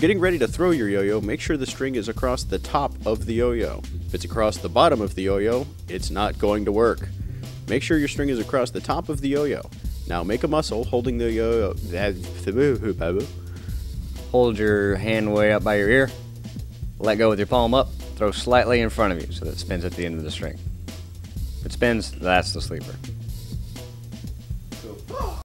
getting ready to throw your yo-yo, make sure the string is across the top of the yo-yo. If it's across the bottom of the yo-yo, it's not going to work. Make sure your string is across the top of the yo-yo. Now make a muscle holding the yo-yo. Hold your hand way up by your ear. Let go with your palm up. Throw slightly in front of you so that it spins at the end of the string. If it spins, that's the sleeper.